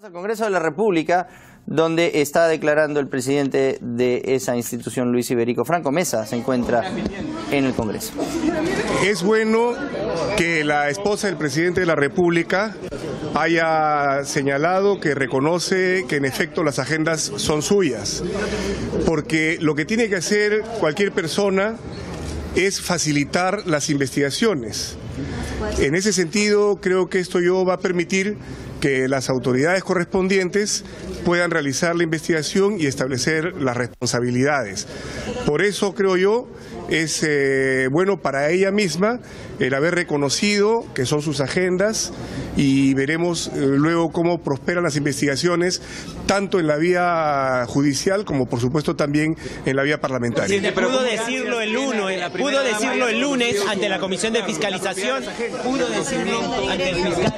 Al Congreso de la República, donde está declarando el presidente de esa institución, Luis Iberico. Franco Mesa se encuentra en el Congreso. Es bueno que la esposa del presidente de la República haya señalado que reconoce que en efecto las agendas son suyas, porque lo que tiene que hacer cualquier persona es facilitar las investigaciones. En ese sentido, creo que esto va a permitir que las autoridades correspondientes puedan realizar la investigación y establecer las responsabilidades. Por eso, creo yo, es bueno para ella misma el haber reconocido que son sus agendas, y veremos luego cómo prosperan las investigaciones, tanto en la vía judicial como por supuesto también en la vía parlamentaria. Pudo decirlo el lunes ante la Comisión de Fiscalización, pudo decirlo ante el fiscal.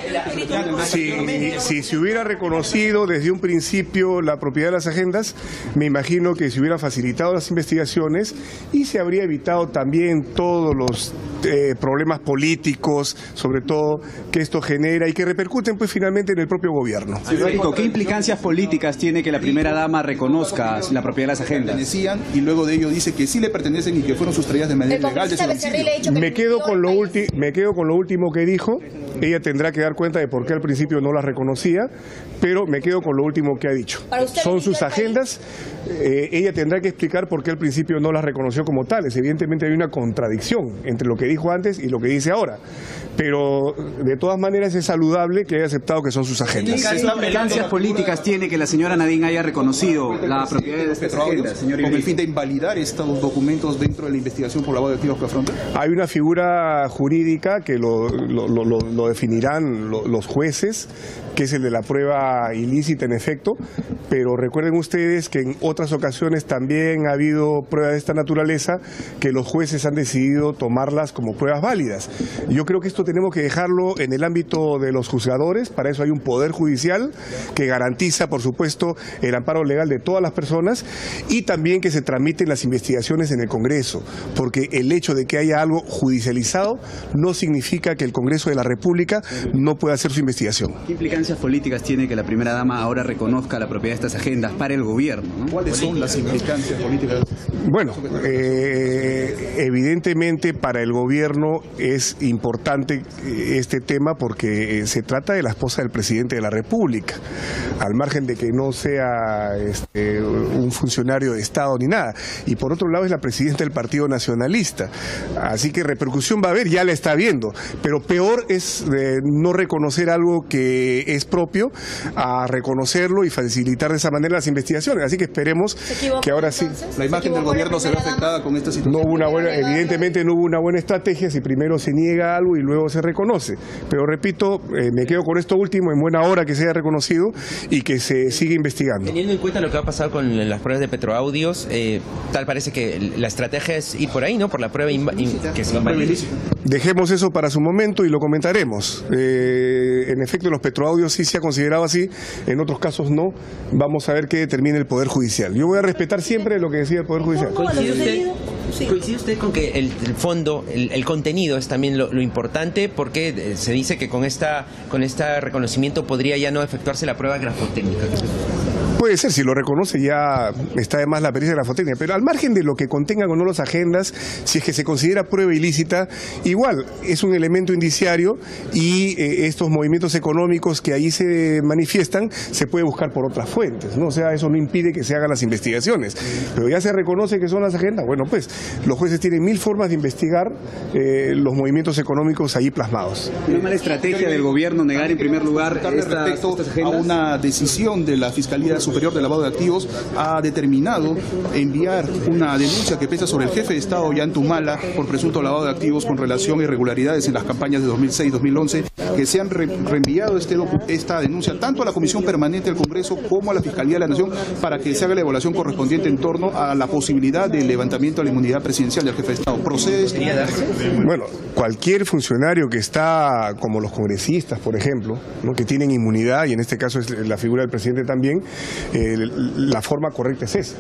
Si se hubiera reconocido desde un principio la propiedad de las agendas, me imagino que se hubiera facilitado las investigaciones y se habría evitado también todos los problemas políticos, sobre todo que esto genera y que repercuten pues finalmente en el propio gobierno. ¿Qué implicancias políticas tiene que la primera dama reconozca la propiedad de las agendas? Y luego de ello dice que sí le pertenecen y que fueron sustraídas de manera legal de su domicilio. Me quedo con lo último que dijo. Ella tendrá que dar cuenta de por qué al principio no las reconocía, pero me quedo con lo último que ha dicho. Son sus agendas, ella tendrá que explicar por qué al principio no las reconoció como tales. Evidentemente hay una contradicción entre lo que dijo antes y lo que dice ahora, pero de todas maneras es saludable que haya aceptado que son sus agendas. ¿Qué implicancias políticas tiene que la señora Nadine haya reconocido la propiedad de estas agendas, señor Iberico, con el fin de invalidar estos documentos dentro de la investigación por lavado de activos que afronta? Hay una figura jurídica que lo definirán los jueces, que es el de la prueba ilícita en efecto, pero recuerden ustedes que en otras ocasiones también ha habido pruebas de esta naturaleza que los jueces han decidido tomarlas como pruebas válidas. Yo creo que esto tenemos que dejarlo en el ámbito de los juzgadores. Para eso hay un poder judicial que garantiza, por supuesto, el amparo legal de todas las personas, y también que se tramiten las investigaciones en el Congreso, porque el hecho de que haya algo judicializado no significa que el Congreso de la República no pueda hacer su investigación. ¿Qué implicancias políticas tiene que la primera dama ahora reconozca la propiedad de estas agendas para el gobierno, ¿no? ¿Cuáles son las implicancias políticas? Bueno, evidentemente para el gobierno es importante este tema porque se trata de la esposa del presidente de la República, al margen de que no sea un funcionario de Estado ni nada. Y por otro lado es la presidenta del Partido Nacionalista. Así que repercusión va a haber, ya la está viendo. Pero peor es no reconocer algo que es propio, a reconocerlo y facilitar de esa manera las investigaciones. Así que esperemos que ahora sí. La imagen del gobierno se ve afectada con esta situación. Evidentemente no hubo una buena estrategia si primero se niega algo y luego se reconoce. Pero repito, me quedo con esto último, en buena hora que se haya reconocido y que se siga investigando. Teniendo en cuenta lo que va a pasar con las pruebas de Petroaudios, tal parece que la estrategia es ir por ahí, ¿no? Por la prueba que se invalide. Dejemos eso para su momento y lo comentaremos. En efecto, los Petroaudios sí se ha considerado así, en otros casos no. Vamos a ver qué determina el Poder Judicial. Yo voy a respetar siempre lo que decida el Poder Judicial. ¿Coincide usted con que el fondo, el contenido es también lo importante? Porque se dice que con este reconocimiento podría ya no efectuarse la prueba grafotécnica. Puede ser, si lo reconoce ya está además la pericia grafotécnica, pero al margen de lo que contengan o no las agendas, si es que se considera prueba ilícita, igual es un elemento indiciario y estos movimientos económicos que ahí se manifiestan se puede buscar por otras fuentes, ¿no? O sea, eso no impide que se hagan las investigaciones, pero ya se reconoce que son las agendas. Bueno, pues los jueces tienen mil formas de investigar los movimientos económicos ahí plasmados. ¿Una mala estrategia del gobierno negar en primer lugar respecto a una decisión de la Fiscalía Superior de Lavado de Activos? Ha determinado enviar una denuncia que pesa sobre el jefe de Estado, Ollantumala, por presunto lavado de activos con relación a irregularidades en las campañas de 2006-2011, que se han reenviado esta denuncia tanto a la Comisión Permanente del Congreso como a la Fiscalía de la Nación para que se haga la evaluación correspondiente en torno a la posibilidad del levantamiento de la inmunidad presidencial del jefe de Estado. ¿Procede esto? Bueno, cualquier funcionario que está, como los congresistas, por ejemplo, ¿no?, que tienen inmunidad, y en este caso es la figura del presidente también, la forma correcta es esa.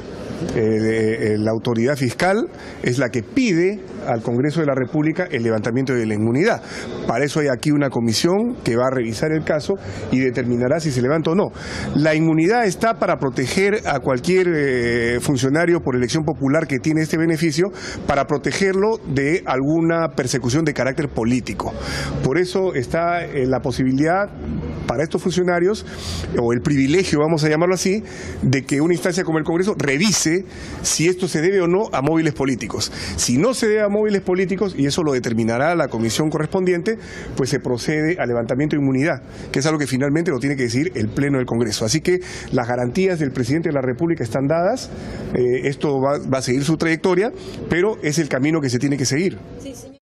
La autoridad fiscal es la que pide al Congreso de la República el levantamiento de la inmunidad. Para eso hay aquí una comisión que va a revisar el caso y determinará si se levanta o no. La inmunidad está para proteger a cualquier funcionario por elección popular que tiene este beneficio, para protegerlo de alguna persecución de carácter político. Por eso está la posibilidad para estos funcionarios, o el privilegio, vamos a llamarlo así, de que una instancia como el Congreso revise si esto se debe o no a móviles políticos. Si no se debe a móviles políticos, y eso lo determinará la comisión correspondiente, pues se procede al levantamiento de inmunidad, que es algo que finalmente lo tiene que decidir el Pleno del Congreso. Así que las garantías del Presidente de la República están dadas, esto va a seguir su trayectoria, pero es el camino que se tiene que seguir.